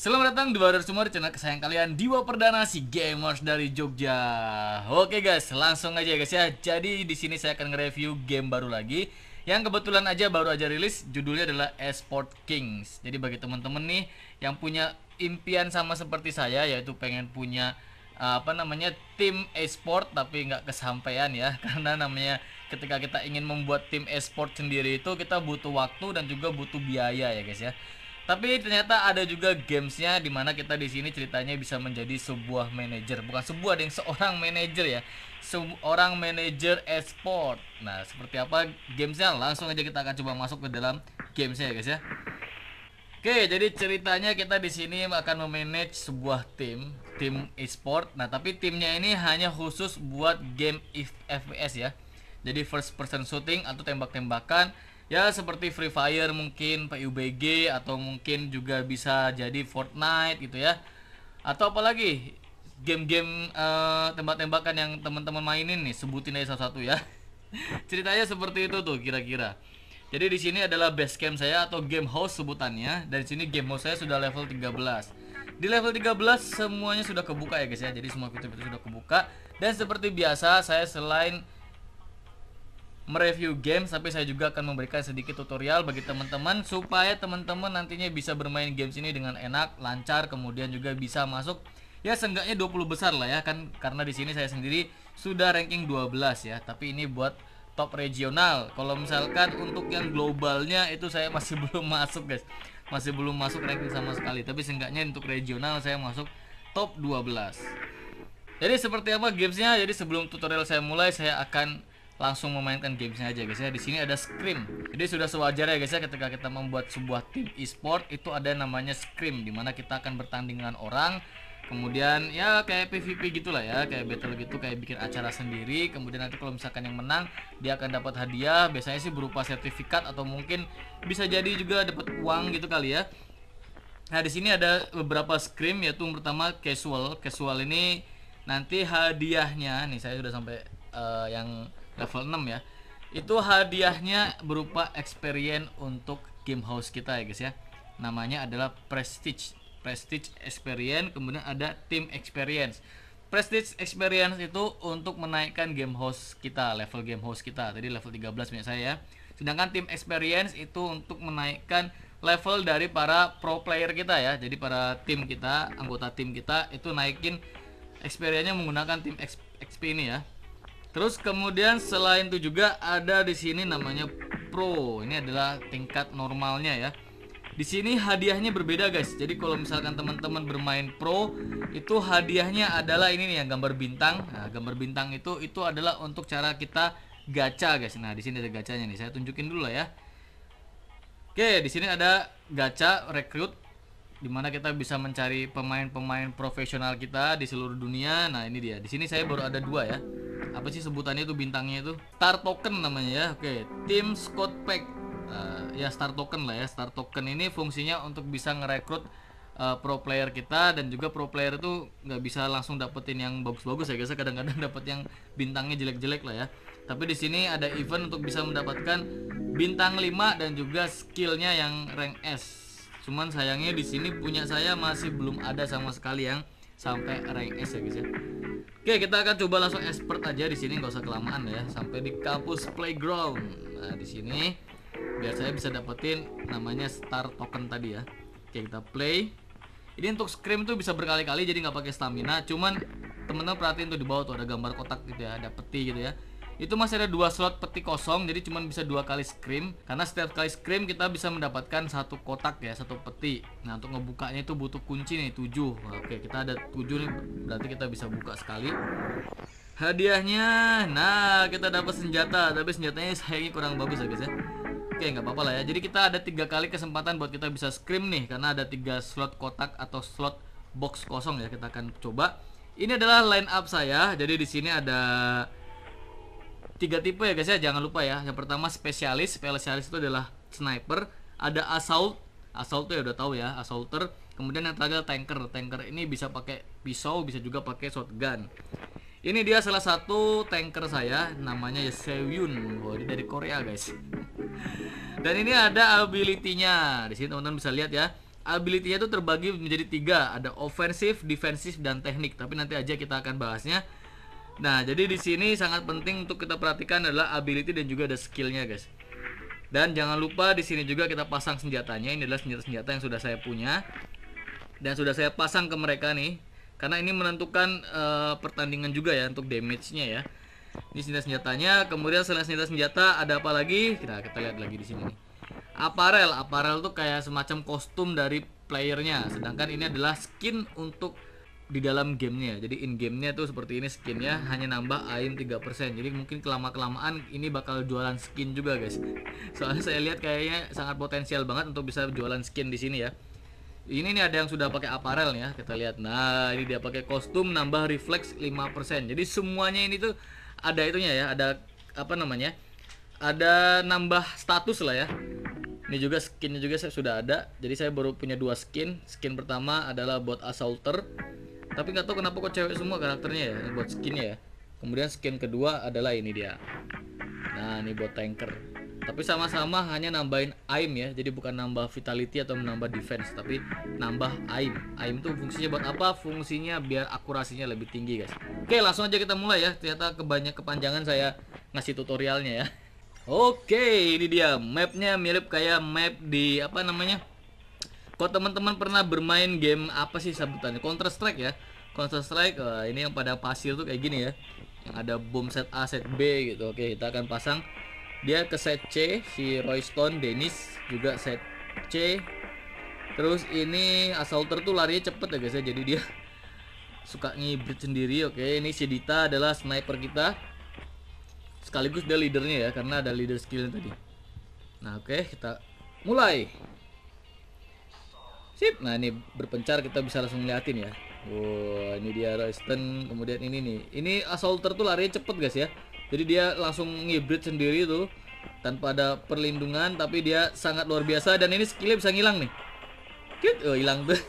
Selamat datang di Baru semua di channel kesayangan kalian, Diwa Perdana si gamers dari Jogja. Oke guys, langsung aja guys ya. Jadi di sini saya akan nge-review game baru lagi yang kebetulan aja baru aja rilis. Judulnya adalah Esport Kings. Jadi bagi teman-teman nih yang punya impian sama seperti saya, yaitu pengen punya tim e-sport tapi nggak kesampaian ya karena namanya ketika kita ingin membuat tim e-sport sendiri itu kita butuh waktu dan juga butuh biaya ya guys ya. Tapi ternyata ada juga gamesnya di mana kita di sini ceritanya bisa menjadi sebuah manajer, bukan sebuah, yang seorang manajer ya, seorang manajer e-sport. Nah, seperti apa gamesnya? Langsung aja kita akan coba masuk ke dalam gamesnya ya guys ya. Oke, jadi ceritanya kita di sini akan memanage sebuah tim e-sport. Nah, tapi timnya ini hanya khusus buat game FPS ya. Jadi first person shooting atau tembak-tembakan. Ya seperti Free Fire mungkin, PUBG, atau mungkin juga bisa jadi Fortnite gitu ya. Atau apalagi game-game tembak-tembakan yang teman-teman mainin nih, sebutin aja satu-satu ya. Ceritanya seperti itu tuh kira-kira. Jadi di sini adalah base camp saya atau game house sebutannya. Dan di sini game house saya sudah level 13. Di level 13 semuanya sudah kebuka ya guys ya. Jadi semua fitur-fitur sudah kebuka. Dan seperti biasa saya selain mereview games, tapi saya juga akan memberikan sedikit tutorial bagi teman-teman supaya teman-teman nantinya bisa bermain games ini dengan enak, lancar, kemudian juga bisa masuk ya seenggaknya 20 besar lah ya kan, karena di sini saya sendiri sudah ranking 12 ya, tapi ini buat top regional. Kalau misalkan untuk yang globalnya itu saya masih belum masuk guys. Masih belum masuk ranking sama sekali, tapi seenggaknya untuk regional saya masuk top 12. Jadi seperti apa gamesnya? Jadi sebelum tutorial saya mulai, saya akan langsung memainkan gamesnya aja guys ya. Di sini ada scrim. Jadi sudah sewajarnya guys ya ketika kita membuat sebuah tim e-sport itu ada namanya scrim, dimana kita akan bertanding dengan orang. Kemudian ya kayak PVP gitulah ya, kayak battle gitu, kayak bikin acara sendiri. Kemudian nanti kalau misalkan yang menang dia akan dapat hadiah. Biasanya sih berupa sertifikat atau mungkin bisa jadi juga dapat uang gitu kali ya. Nah di sini ada beberapa scrim, yaitu yang pertama casual. Casual ini nanti hadiahnya nih saya sudah sampai yang level 6 ya. Itu hadiahnya berupa experience untuk game house kita ya guys ya. Namanya adalah Prestige experience, kemudian ada team experience. Prestige experience itu untuk menaikkan game house kita, level game house kita. Tadi level 13 punya saya ya. Sedangkan team experience itu untuk menaikkan level dari para pro player kita ya. Jadi para tim kita, anggota tim kita itu naikin experience-nya menggunakan tim XP ini ya. Terus kemudian selain itu juga ada di sini namanya Pro. Ini adalah tingkat normalnya ya. Di sini hadiahnya berbeda guys. Jadi kalau misalkan teman-teman bermain Pro, itu hadiahnya adalah ini nih yang gambar bintang. Nah, gambar bintang itu adalah untuk cara kita gacha guys. Nah, di sini ada gacanya nih. Saya tunjukin dulu lah ya. Oke, di sini ada gacha rekrut, dimana kita bisa mencari pemain-pemain profesional kita di seluruh dunia. Nah ini dia. Di sini saya baru ada 2 ya. Apa sih sebutannya itu, bintangnya itu? Star Token namanya ya. Oke, Team Squad Pack. Ya Star Token lah ya. Star Token ini fungsinya untuk bisa ngerekrut pro player kita, dan juga pro player itu nggak bisa langsung dapetin yang bagus-bagus ya guys. Kadang-kadang dapat yang bintangnya jelek-jelek lah ya. Tapi di sini ada event untuk bisa mendapatkan bintang 5 dan juga skillnya yang rank S. Cuman sayangnya di sini punya saya masih belum ada sama sekali yang sampai rank S ya guys ya. Oke, kita akan coba langsung expert aja di sini, nggak usah kelamaan ya. Sampai di kampus playground. Nah, di sini biar saya bisa dapetin namanya Star Token tadi ya. Oke, kita play. Ini untuk scrim tuh bisa berkali-kali, jadi nggak pakai stamina. Cuman temen-temen perhatiin tuh di bawah tuh ada gambar kotak gitu ya, ada peti gitu ya. Itu masih ada 2 slot peti kosong, jadi cuma bisa 2 kali scrim. Karena setiap kali scrim kita bisa mendapatkan 1 kotak ya, 1 peti. Nah untuk ngebukanya itu butuh kunci nih 7. Oke, kita ada 7 nih, berarti kita bisa buka sekali. Hadiahnya, nah kita dapat senjata, tapi senjatanya sayangnya kurang bagus ya guys ya. Oke, nggak apa-apa lah ya. Jadi kita ada 3 kali kesempatan buat kita bisa scrim nih, karena ada 3 slot kotak atau slot box kosong ya. Kita akan coba. Ini adalah line up saya. Jadi di sini ada 3 tipe ya guys ya, jangan lupa ya. Yang pertama spesialis itu adalah sniper. Ada assault tuh ya udah tahu ya, assaulter. Kemudian yang terakhir tanker ini bisa pakai pisau, bisa juga pakai shotgun. Ini dia salah satu tanker saya, namanya Seoyun. Wah, ini dari Korea guys. Dan ini ada ability-nya. Di sini teman-teman bisa lihat ya. ability-nya itu terbagi menjadi 3, ada offensive, defensive, dan teknik. Tapi nanti aja kita akan bahasnya. Nah, jadi di sini sangat penting untuk kita perhatikan adalah ability dan juga ada skillnya, guys. Dan jangan lupa di sini juga kita pasang senjatanya. Ini adalah senjata-senjata yang sudah saya punya dan sudah saya pasang ke mereka nih, karena ini menentukan pertandingan juga ya untuk damage-nya ya. Ini senjata-senjatanya. Kemudian selain senjata ada apa lagi? Kita lihat lagi di sini nih. Apparel tuh kayak semacam kostum dari playernya, sedangkan ini adalah skin untuk di dalam gamenya. Jadi in gamenya tuh seperti ini skinnya, hanya nambah AIM 3%. Jadi mungkin kelamaan ini bakal jualan skin juga, guys. Soalnya saya lihat kayaknya sangat potensial banget untuk bisa jualan skin di sini ya. Ini nih ada yang sudah pakai apparel nih ya, kita lihat. Nah, ini dia pakai kostum nambah refleks 5%. Jadi semuanya ini tuh ada itunya ya, ada apa namanya? Ada nambah status lah ya. Ini juga skinnya juga saya sudah ada. Jadi saya baru punya 2 skin. Skin pertama adalah buat assaulter. Tapi nggak tahu kenapa kok cewek semua karakternya ya, buat skinnya ya. Kemudian skin kedua adalah ini dia. Nah, ini buat tanker. Tapi sama-sama hanya nambahin aim ya. Jadi bukan nambah vitality atau menambah defense, tapi nambah aim. Aim itu fungsinya buat apa? Fungsinya biar akurasinya lebih tinggi, guys. Oke, langsung aja kita mulai ya. Ternyata kepanjangan saya ngasih tutorialnya ya. Oke, ini dia. Mapnya mirip kayak map di apa namanya? Kalau teman-teman pernah bermain game apa sih sebutannya? Counter Strike ya. Counter Strike ini yang pada pasir tuh kayak gini ya. Yang ada bom set A, set B gitu. Oke, kita akan pasang dia ke set C, si Royston, Dennis juga set C. Terus ini assaulter tuh larinya cepet ya guys ya. Jadi dia suka ngibrit sendiri. Oke, ini si Dita adalah sniper kita. Sekaligus dia leadernya ya, karena ada leader skill tadi. Nah, oke, kita mulai. Sip. Nah, ini berpencar kita bisa langsung ngeliatin ya. Wow, ini dia Royston. Kemudian ini nih. Ini assaulter tuh larinya cepet guys ya. Jadi dia langsung ngibrit sendiri tuh tanpa ada perlindungan, tapi dia sangat luar biasa. Dan ini skillnya bisa ngilang nih. Oh, hilang tuh.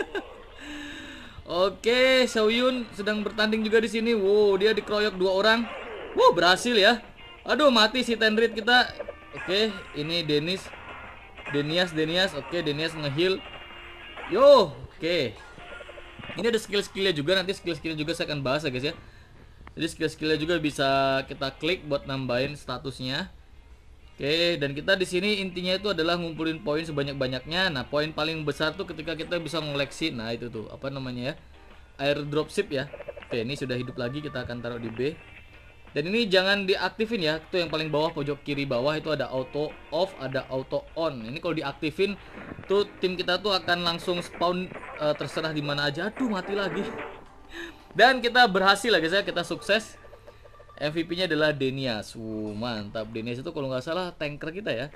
Oke, Xiaoyun sedang bertanding juga di sini. Wow, dia dikeroyok 2 orang. Wow, berhasil ya. Aduh, mati si Tenrit kita. Oke, ini Denias. Oke, Denias nge-heal. Yo, oke. Ini ada skill-skillnya juga, nanti skill-skillnya juga saya akan bahas ya guys ya. Jadi skill-skillnya juga bisa kita klik buat nambahin statusnya. Oke, dan kita di sini intinya itu adalah ngumpulin poin sebanyak-banyaknya. Nah, poin paling besar tuh ketika kita bisa ngoleksi. Nah, itu tuh apa namanya ya? Airdrop ship ya. Oke, ini sudah hidup lagi, kita akan taruh di B. Dan ini jangan diaktifin ya. Itu yang paling bawah pojok kiri bawah itu ada auto off, ada auto on. Ini kalau diaktifin tuh tim kita tuh akan langsung spawn terserah di mana aja. Aduh, mati lagi. Dan kita berhasil lah guys ya, kita sukses. MVP-nya adalah Denias. Mantap. Denias itu kalau nggak salah tanker kita ya.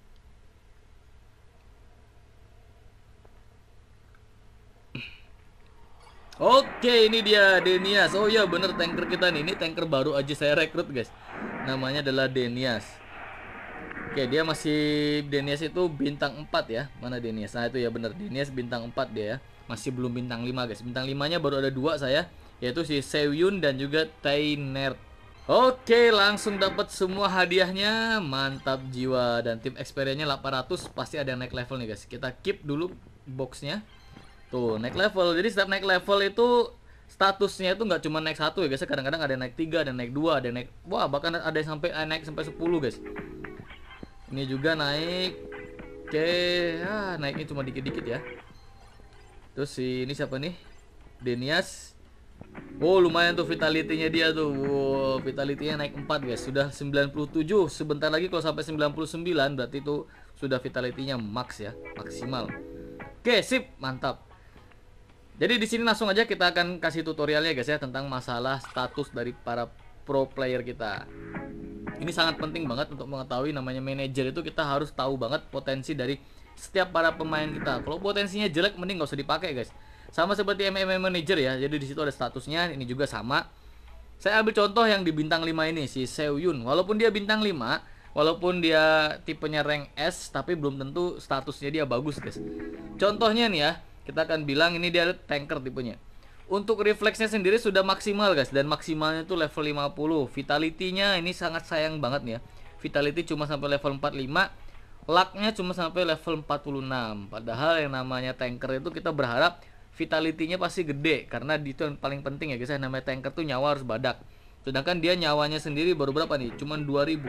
Oke, ini dia Denias. Oh iya bener, tanker kita nih. Ini tanker baru aja saya rekrut guys. Namanya adalah Denias. Oke, dia masih Denias itu bintang 4 ya. Mana Denias? Nah itu ya bener, Denias bintang 4 dia ya. Masih belum bintang 5 guys. Bintang 5-nya baru ada 2 saya, yaitu si Xiaoyun dan juga Tainert. Oke, langsung dapat semua hadiahnya. Mantap jiwa. Dan tim experience-nya 800. Pasti ada yang naik level nih guys. Kita keep dulu boxnya. Tuh, naik level. Jadi setiap naik level itu statusnya itu nggak cuma naik 1 ya guys. Kadang-kadang ada yang naik 3, ada yang naik 2, ada yang naik, wah bahkan ada yang sampai naik sampai 10 guys. Ini juga naik. Oke, naiknya cuma dikit-dikit ya. Terus ini siapa nih? Denias. Oh, lumayan tuh vitality-nya dia tuh. Wow, vitality-nya naik 4 guys. Sudah 97. Sebentar lagi kalau sampai 99 berarti itu sudah vitality-nya max ya, maksimal. Oke, sip, mantap. Jadi di sini langsung aja kita akan kasih tutorialnya guys ya, tentang masalah status dari para pro player kita. Ini sangat penting banget untuk mengetahui, namanya manajer itu kita harus tahu banget potensi dari setiap para pemain kita. Kalau potensinya jelek mending gak usah dipakai guys. Sama seperti MMA manager ya. Jadi di situ ada statusnya, ini juga sama. Saya ambil contoh yang di bintang 5 ini, si Xiaoyun. Walaupun dia bintang 5, walaupun dia tipenya rank S, tapi belum tentu statusnya dia bagus guys. Contohnya nih ya, kita akan bilang ini dia tanker tipenya. Untuk refleksnya sendiri sudah maksimal guys, dan maksimalnya tuh level 50. Vitality-nya ini sangat sayang banget nih ya. Vitality cuma sampai level 45. lucknya cuma sampai level 46. Padahal yang namanya tanker itu kita berharap vitality-nya pasti gede, karena itu yang paling penting ya guys. Namanya tanker tuh nyawa harus badak. Sedangkan dia nyawanya sendiri baru berapa nih? Cuman 2000.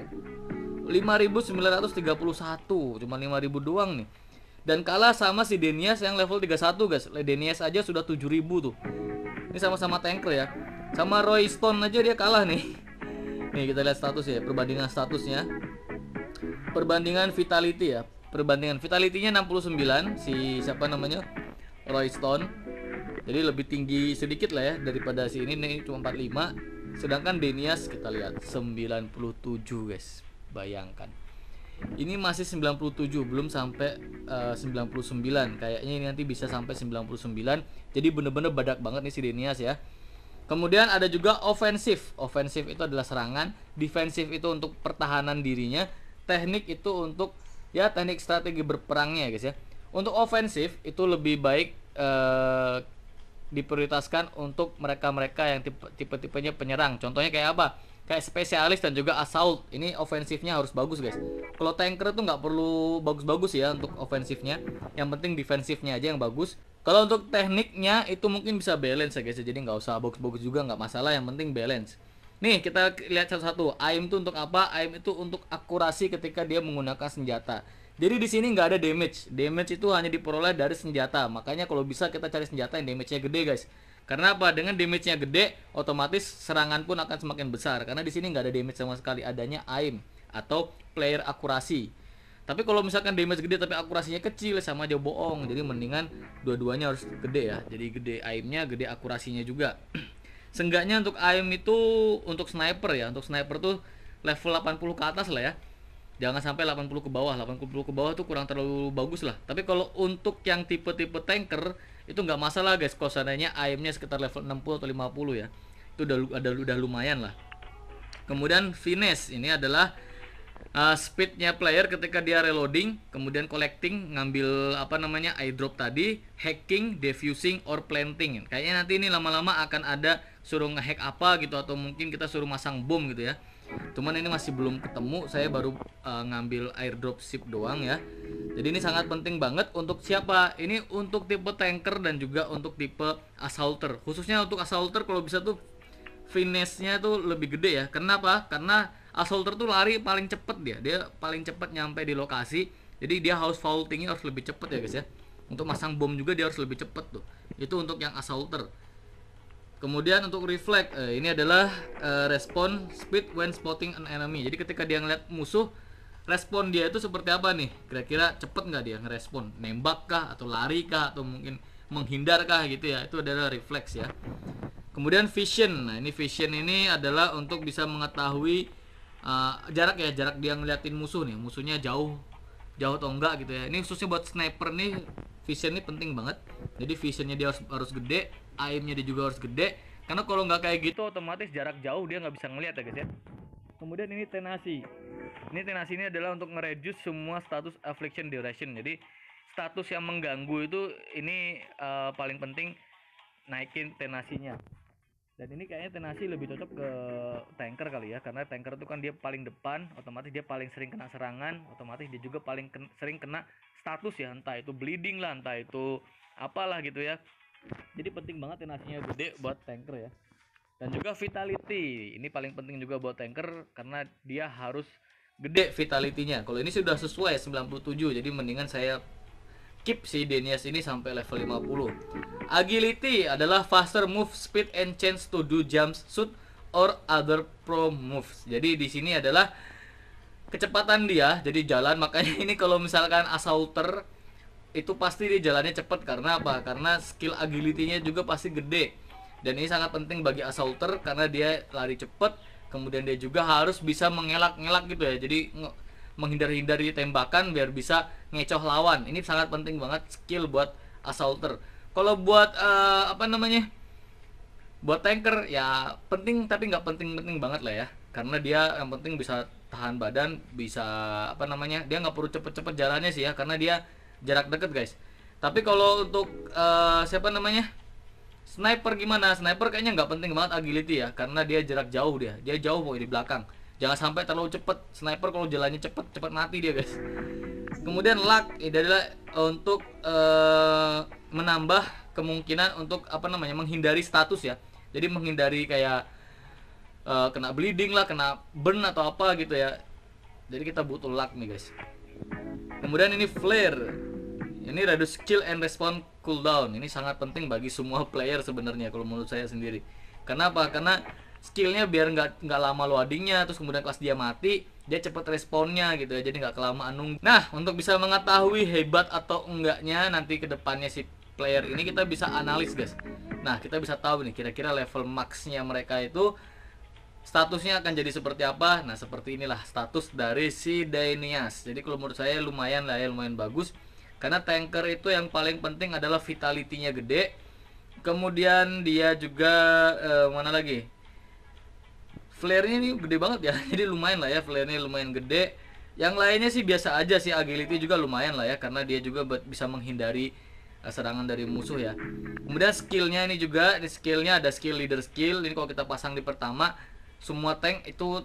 5931, cuma 5000 doang nih. Dan kalah sama si Denias yang level 31 guys. Denias aja sudah 7000 tuh. Ini sama-sama tanker ya. Sama Roy Stone aja dia kalah nih. Nih kita lihat status ya, perbandingan statusnya. Perbandingan vitality ya. Perbandingan vitality-nya 69 si siapa namanya? Roy Stone. Jadi lebih tinggi sedikit lah ya daripada si ini nih, cuma 45. Sedangkan Denias kita lihat 97 guys. Bayangkan. Ini masih 97, belum sampai 99. Kayaknya ini nanti bisa sampai 99. Jadi bener-bener badak banget nih si Denias ya. Kemudian ada juga ofensif. Ofensif itu adalah serangan, defensif itu untuk pertahanan dirinya, teknik itu untuk ya teknik strategi berperangnya guys ya. Untuk ofensif itu lebih baik diprioritaskan untuk mereka-mereka yang tipe-tipenya penyerang. Contohnya kayak apa? Kayak spesialis dan juga assault. Ini ofensifnya harus bagus guys. Kalau tanker tuh nggak perlu bagus-bagus ya untuk ofensifnya. Yang penting defensifnya aja yang bagus. Kalau untuk tekniknya itu mungkin bisa balance ya guys. Jadi nggak usah bagus-bagus juga, nggak masalah. Yang penting balance. Nih kita lihat satu-satu. Aim itu untuk apa? Aim itu untuk akurasi ketika dia menggunakan senjata. Jadi di sini nggak ada damage. Damage itu hanya diperoleh dari senjata. Makanya kalau bisa kita cari senjata yang damage-nya gede guys. Karena apa? Dengan damage-nya gede, otomatis serangan pun akan semakin besar. Karena di sini nggak ada damage sama sekali, adanya aim atau player akurasi. Tapi kalau misalkan damage gede tapi akurasinya kecil, sama aja bohong. Jadi mendingan dua-duanya harus gede ya. Jadi gede aimnya, gede akurasinya juga. Seenggaknya untuk aim itu untuk sniper ya. Untuk sniper tuh level 80 ke atas lah ya. Jangan sampai 80 ke bawah. 80 ke bawah tuh kurang terlalu bagus lah. Tapi kalau untuk yang tipe-tipe tanker itu nggak masalah guys, kalau seandainya aimnya sekitar level 60 atau 50 ya, itu udah lumayan lah. Kemudian finesse ini adalah speednya player ketika dia reloading, kemudian collecting, ngambil apa namanya airdrop tadi, hacking, defusing, or planting. Kayaknya nanti ini lama-lama akan ada suruh ngehack apa gitu, atau mungkin kita suruh masang bom gitu ya. Cuman ini masih belum ketemu, saya baru ngambil airdrop ship doang ya. Jadi ini sangat penting banget untuk siapa? Ini untuk tipe tanker dan juga untuk tipe assaulter. Khususnya untuk assaulter kalau bisa tuh finesse-nya tuh lebih gede ya. Kenapa? Karena assaulter tuh lari paling cepet dia. Dia paling cepet nyampe di lokasi. Jadi dia harus vaulting-nya harus lebih cepet ya guys ya. Untuk masang bom juga dia harus lebih cepet tuh. Itu untuk yang assaulter. Kemudian untuk reflect, ini adalah respon speed when spotting an enemy. Jadi ketika dia ngeliat musuh, respon dia itu seperti apa nih? Kira-kira cepet nggak dia ngerespon? Nembak kah? Atau lari kah? Atau mungkin menghindar kah gitu ya? Itu adalah refleks ya. Kemudian vision. Nah ini vision ini adalah untuk bisa mengetahui jarak ya. Jarak dia ngeliatin musuh nih. Musuhnya jauh atau enggak gitu ya. Ini khususnya buat sniper nih, vision ini penting banget. Jadi visionnya dia harus gede, aimnya dia juga harus gede. Karena kalau nggak kayak gitu otomatis jarak jauh dia nggak bisa ngeliat ya guys ya. Kemudian ini tenasi. Ini tenasi ini adalah untuk nge-reduce semua status affliction duration. Jadi status yang mengganggu itu ini paling penting naikin tenasinya. Dan ini kayaknya tenasi lebih cocok ke tanker kali ya, karena tanker itu kan dia paling depan, otomatis dia paling sering kena serangan, otomatis dia juga paling sering kena status ya, entah itu bleeding lah, entah itu apalah gitu ya. Jadi penting banget tenasinya gede buat tanker ya. Dan juga vitality, ini paling penting juga buat tanker karena dia harus gede vitality-nya. Kalau ini sudah sesuai 97, jadi mendingan saya keep si Denias ini sampai level 50. Agility adalah faster move speed and chance to do jumps, shoot or other pro moves. Jadi di sini adalah kecepatan dia, jadi jalan. Makanya ini kalau misalkan assaulter itu pasti dia jalannya cepat. Karena apa? Karena skill agility-nya juga pasti gede. Dan ini sangat penting bagi assaulter karena dia lari cepat. Kemudian dia juga harus bisa mengelak-ngelak gitu ya. Jadi menghindari tembakan biar bisa ngecoh lawan. Ini sangat penting banget skill buat assaulter. Kalau buat buat tanker ya penting, tapi nggak penting-penting banget lah ya. Karena dia yang penting bisa tahan badan, bisa dia nggak perlu cepet-cepet jalannya sih ya, karena dia jarak deket guys. Tapi kalau untuk sniper gimana? Sniper kayaknya nggak penting banget agility ya, karena dia jarak jauh, dia jauh pokoknya di belakang. Jangan sampai terlalu cepet. Sniper kalau jalannya cepet mati dia guys. Kemudian luck ini adalah untuk menambah kemungkinan untuk apa namanya, menghindari status ya. Jadi menghindari kayak kena bleeding lah, kena burn atau apa gitu ya. Jadi kita butuh luck nih guys. Kemudian ini flare. Ini reduce skill and respawn cooldown. Ini sangat penting bagi semua player sebenarnya kalau menurut saya sendiri. Kenapa? Karena skillnya biar nggak lama loadingnya, terus kemudian pas dia mati dia cepet respawnnya gitu ya, jadi nggak kelamaan nunggu. Nah, untuk bisa mengetahui hebat atau enggaknya nanti kedepannya si player ini, kita bisa analis guys. Nah, kita bisa tahu nih kira-kira level maxnya mereka itu statusnya akan jadi seperti apa. Nah, seperti inilah status dari si Dainias. Jadi kalau menurut saya lumayan lah ya, lumayan bagus. Karena tanker itu yang paling penting adalah vitality-nya gede. Kemudian dia juga mana lagi? Flare-nya ini gede banget ya. Jadi lumayan lah ya, flare-nya lumayan gede. Yang lainnya sih biasa aja sih, agility juga lumayan lah ya, karena dia juga bisa menghindari serangan dari musuh ya. Kemudian skillnya ini juga, di skillnya ada skill leader skill. Ini kalau kita pasang di pertama, semua tank itu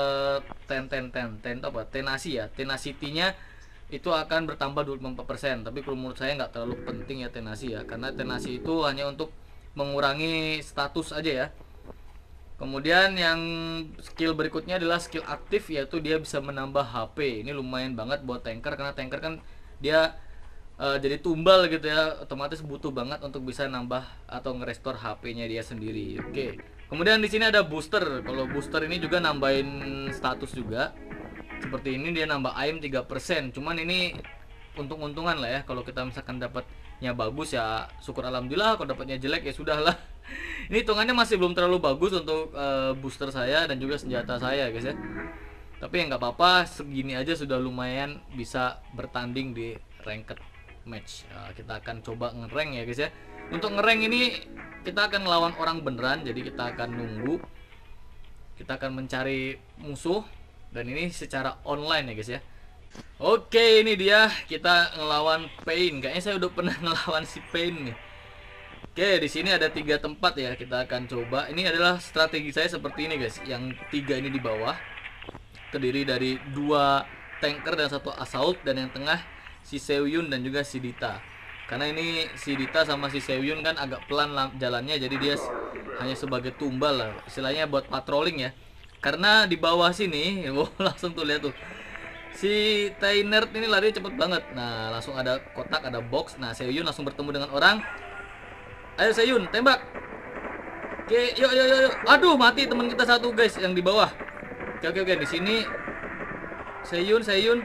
tenasi ya, tenacity-nya itu akan bertambah 24%. Tapi kalau menurut saya nggak terlalu penting ya tenasi ya, karena tenasi itu hanya untuk mengurangi status aja ya. Kemudian yang skill berikutnya adalah skill aktif, yaitu dia bisa menambah HP. Ini lumayan banget buat tanker, karena tanker kan dia jadi tumbal gitu ya, otomatis butuh banget untuk bisa nambah atau ngerestore HP-nya dia sendiri. Oke. Kemudian di sini ada booster. Kalau booster ini juga nambahin status juga. Seperti ini dia nambah aim 3%. Cuman ini untung-untungan lah ya. Kalau kita misalkan dapatnya bagus ya syukur alhamdulillah, kalau dapatnya jelek ya sudahlah. Ini hitungannya masih belum terlalu bagus untuk booster saya dan juga senjata saya guys ya. Tapi ya nggak apa-apa, segini aja sudah lumayan bisa bertanding di ranked match. Kita akan coba ngerank ya guys ya. Untuk ngerank ini kita akan melawan orang beneran, jadi kita akan nunggu. Kita akan mencari musuh, dan ini secara online ya guys ya. Oke, ini dia kita ngelawan Pain. Kayaknya saya udah pernah ngelawan si Pain nih. Oke, di sini ada 3 tempat ya, kita akan coba. Ini adalah strategi saya seperti ini guys. Yang 3 ini di bawah terdiri dari 2 tanker dan 1 assault, dan yang tengah si Seoyun dan juga si Dita. Karena ini si Dita sama si Seoyun kan agak pelan jalannya, jadi dia hanya sebagai tumbal lah, istilahnya buat patrolling ya. Karena di bawah sini, langsung tuh lihat tuh, si Tainert ini lari cepet banget. Nah, langsung ada kotak, ada box. Nah, Seoyun langsung bertemu dengan orang. Ayo Seoyun, tembak. Oke, yuk. Aduh, mati teman kita satu guys yang di bawah. Oke, di sini Seoyun,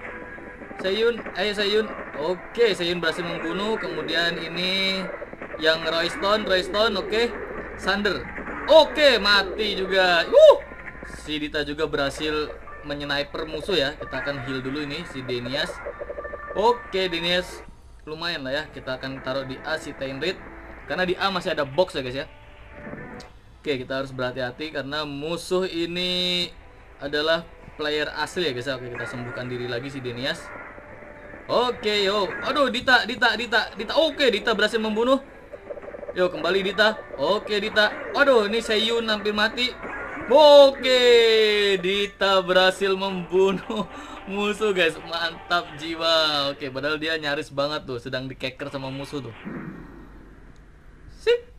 ayo Seoyun. Oke, Seoyun berhasil membunuh. Kemudian ini yang Royston, oke. Sander. Oke, mati juga. Si Dita juga berhasil menyniper musuh ya. Kita akan heal dulu ini si Dainias. Oke, Dainias lumayan lah ya. Kita akan taruh di A si Tainrit, karena di A masih ada box ya guys ya. Oke, kita harus berhati-hati karena musuh ini adalah player asli ya guys ya. Oke, kita sembuhkan diri lagi si Dainias. Oke, yo. Aduh, Dita. Oke, Dita berhasil membunuh. Yo, kembali Dita. Oke, Dita. Aduh, ini Seoyun hampir mati. Oke, Dita berhasil membunuh musuh guys. Mantap jiwa. Oke, padahal dia nyaris banget tuh, sedang dikeker sama musuh tuh. Sip.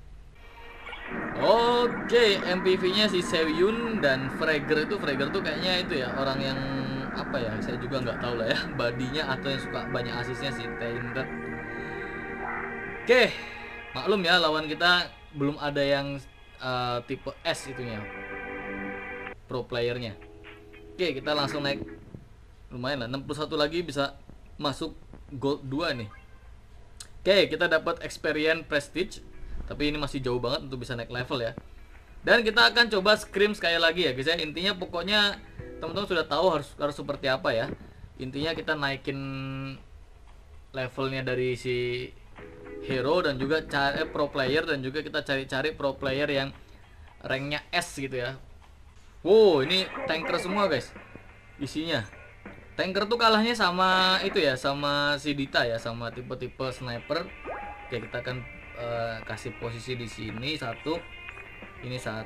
Oke, MPV-nya si Seoyun dan Fragger tuh kayaknya itu ya, orang yang apa ya, saya juga nggak tahu lah ya, badinya atau yang suka banyak asisnya si Tainred. Oke, maklum ya, lawan kita belum ada yang tipe S itunya, pro playernya. Oke, kita langsung naik, lumayan lah, 61 lagi bisa masuk gold 2 nih. Oke, kita dapat experience prestige, tapi ini masih jauh banget untuk bisa naik level ya. Dan kita akan coba scrim sekali lagi ya guys ya. Intinya pokoknya teman-teman sudah tahu harus seperti apa ya. Intinya kita naikin levelnya dari si hero dan juga cari pro player, dan juga kita cari pro player yang ranknya S gitu ya. Wow, ini tanker semua guys isinya. Tanker tuh kalahnya sama itu ya, sama si Dita ya, sama tipe-tipe sniper. Oke, kita akan kasih posisi di sini 1, ini 1,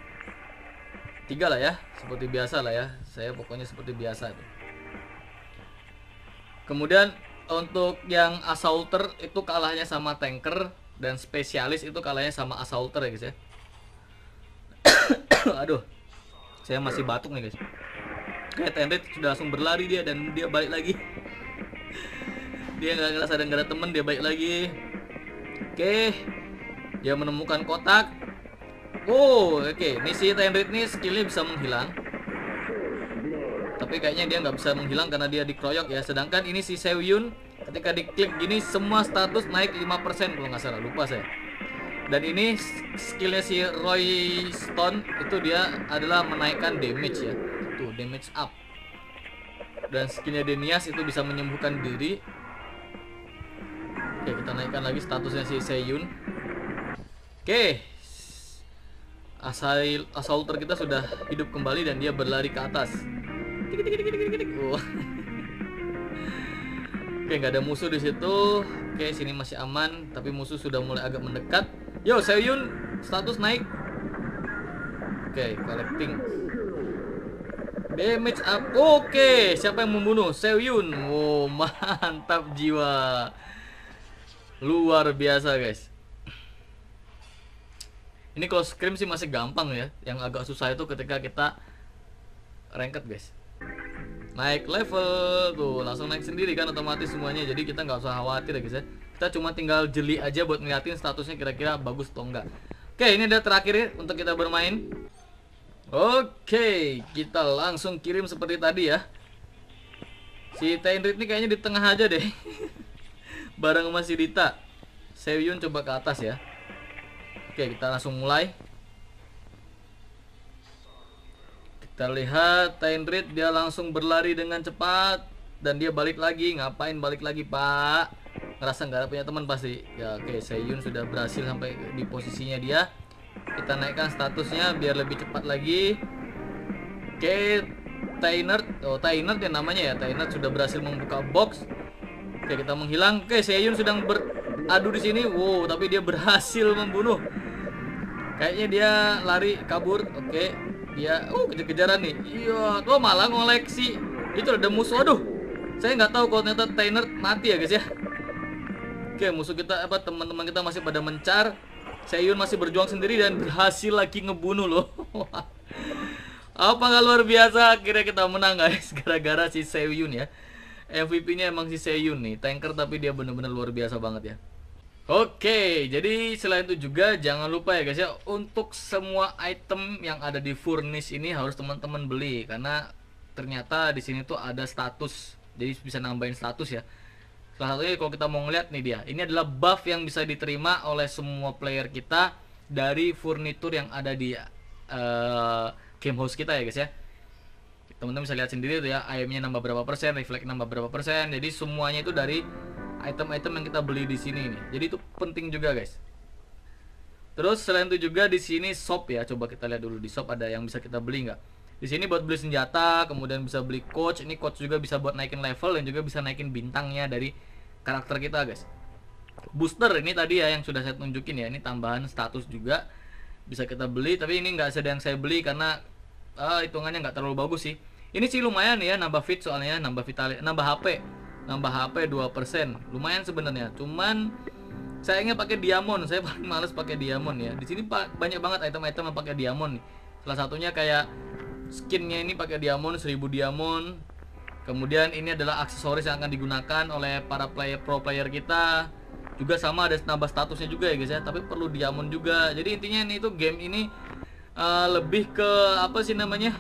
3 lah ya, seperti biasa lah ya. Saya pokoknya seperti biasa tuh. Kemudian untuk yang assaulter itu kalahnya sama tanker, dan spesialis itu kalahnya sama assaulter ya guys ya. Aduh, saya masih batuk nih guys. Kayak Tenrit sudah langsung berlari dia, dan dia balik lagi. Dia nggak ngerasa ada nggak ada temen, dia balik lagi. Oke, dia menemukan kotak. Oh, oke. Ini si Tenrit nih skillnya bisa menghilang, tapi kayaknya dia nggak bisa menghilang karena dia dikeroyok ya. Sedangkan ini si Seoyun, ketika diklik gini semua status naik 5% kalau nggak salah, lupa saya. Dan ini skillnya si Roy Stone itu dia adalah menaikkan damage ya, tuh damage up. Dan skillnya Denias itu bisa menyembuhkan diri. Oke, kita naikkan lagi statusnya si Seoyun. Oke, assaulter kita sudah hidup kembali dan dia berlari ke atas. Oh. Oke, nggak ada musuh di situ. Oke, sini masih aman, tapi musuh sudah mulai agak mendekat. Yo, Seoyun status naik. Oke, collecting damage up. Oke, siapa yang membunuh? Seoyun. Oh, mantap jiwa. Luar biasa, guys. Ini kalau scrim sih masih gampang ya. Yang agak susah itu ketika kita ranked, guys. Naik level tuh langsung naik sendiri kan otomatis semuanya, jadi kita nggak usah khawatir ya guys ya. Kita cuma tinggal jeli aja buat ngeliatin statusnya kira-kira bagus atau enggak. Oke, ini udah terakhir ya untuk kita bermain. Oke, kita langsung kirim seperti tadi ya. Si Tenrit ini kayaknya di tengah aja deh. Bareng sama si Dita. Seoyun coba ke atas ya. Oke, kita langsung mulai. Kita lihat Tenrit dia langsung berlari dengan cepat, dan dia balik lagi. Ngapain balik lagi, Pak? Ngerasa nggak ada punya teman pasti. Ya oke, Seoyun sudah berhasil sampai di posisinya dia. Kita naikkan statusnya biar lebih cepat lagi. Oke, Tainert. Oh, Tainert ya namanya ya. Tainert sudah berhasil membuka box. Oke, kita menghilang. Oke, Seoyun sedang beradu di sini. Wow, tapi dia berhasil membunuh. Kayaknya dia lari kabur. Oke, dia kejar-kejaran nih. Iya, tuh malah ngoleksi. Itu ada musuh. Aduh, saya nggak tahu kalau ternyata Tainert mati ya guys ya. Oke, musuh kita teman-teman kita masih pada mencar. Seoyun masih berjuang sendiri dan berhasil lagi ngebunuh loh. Apa nggak luar biasa? Akhirnya kita menang guys, gara-gara si Seoyun ya. MVP-nya emang si Seoyun nih, tanker tapi dia bener-bener luar biasa banget ya. Oke, jadi selain itu juga jangan lupa ya guys ya, untuk semua item yang ada di furnace ini harus teman-teman beli, karena ternyata di sini tuh ada status, jadi bisa nambahin status ya. Salah satunya kalau kita mau ngeliat nih dia, ini adalah buff yang bisa diterima oleh semua player kita dari furnitur yang ada di game house kita ya guys ya. Teman-teman bisa lihat sendiri tuh ya, ayamnya nambah berapa persen, reflect nambah berapa persen, jadi semuanya itu dari item-item yang kita beli di sini nih. Jadi itu penting juga guys. Terus selain itu juga di sini shop ya. Coba kita lihat dulu di shop ada yang bisa kita beli nggak? Di sini buat beli senjata, kemudian bisa beli coach. Ini coach juga bisa buat naikin level dan juga bisa naikin bintangnya dari karakter kita guys. Booster ini tadi ya yang sudah saya tunjukin ya. Ini tambahan status juga bisa kita beli. Tapi ini nggak ada yang saya beli karena hitungannya nggak terlalu bagus sih. Ini sih lumayan ya, nambah fit soalnya, nambah vitality, nambah HP. Nambah HP 2%. Lumayan sebenarnya. Cuman sayangnya pakai diamond. Saya paling males pakai diamond ya. Di sini banyak banget item-item yang pakai diamond nih. Salah satunya kayak skinnya ini pakai diamond, 1000 diamond. Kemudian ini adalah aksesoris yang akan digunakan oleh para pro player kita. Juga sama ada nambah statusnya juga ya guys ya. Tapi perlu diamond juga. Jadi intinya ini tuh game ini lebih ke apa sih namanya?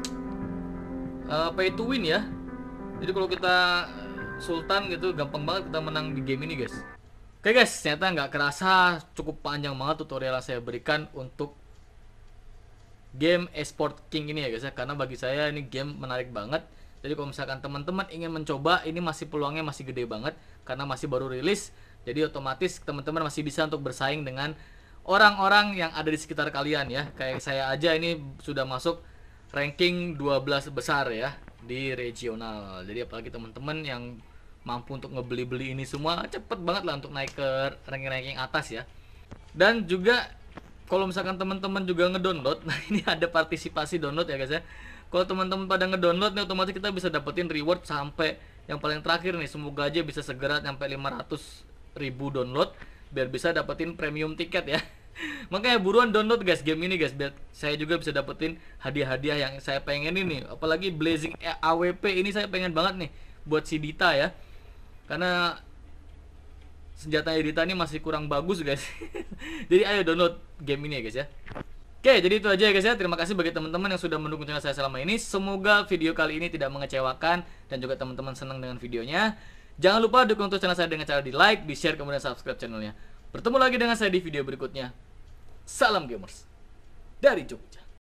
Pay to win ya. Jadi kalau kita Sultan gitu gampang banget kita menang di game ini guys. Oke guys, ternyata nggak kerasa cukup panjang banget tutorial yang saya berikan untuk game Esport King ini ya guys ya. Karena bagi saya ini game menarik banget. Jadi kalau misalkan teman-teman ingin mencoba, ini masih peluangnya masih gede banget karena masih baru rilis. Jadi otomatis teman-teman masih bisa untuk bersaing dengan orang-orang yang ada di sekitar kalian ya. Kayak saya aja ini sudah masuk ranking 12 besar ya di regional. Jadi apalagi teman-teman yang mampu untuk ngebeli-beli ini semua, cepet banget lah untuk naik ke ranking-ranking atas ya. Dan juga kalau misalkan teman-teman juga ngedownload, nah ini ada partisipasi download ya guys ya. Kalau teman-teman pada ngedownload nih, otomatis kita bisa dapetin reward sampai yang paling terakhir nih, semoga aja bisa segera sampai 500.000 download biar bisa dapetin premium tiket ya. Makanya buruan download guys game ini guys, biar saya juga bisa dapetin hadiah-hadiah yang saya pengen ini. Apalagi Blazing AWP ini saya pengen banget nih buat si Dita ya, karena senjata Dita ini masih kurang bagus guys. Jadi ayo download game ini ya guys ya. Oke, jadi itu aja ya guys ya. Terima kasih bagi teman-teman yang sudah mendukung channel saya selama ini. Semoga video kali ini tidak mengecewakan dan juga teman-teman senang dengan videonya. Jangan lupa dukung terus channel saya dengan cara di like, di share, kemudian subscribe channelnya. Bertemu lagi dengan saya di video berikutnya. Salam gamers dari Jogja.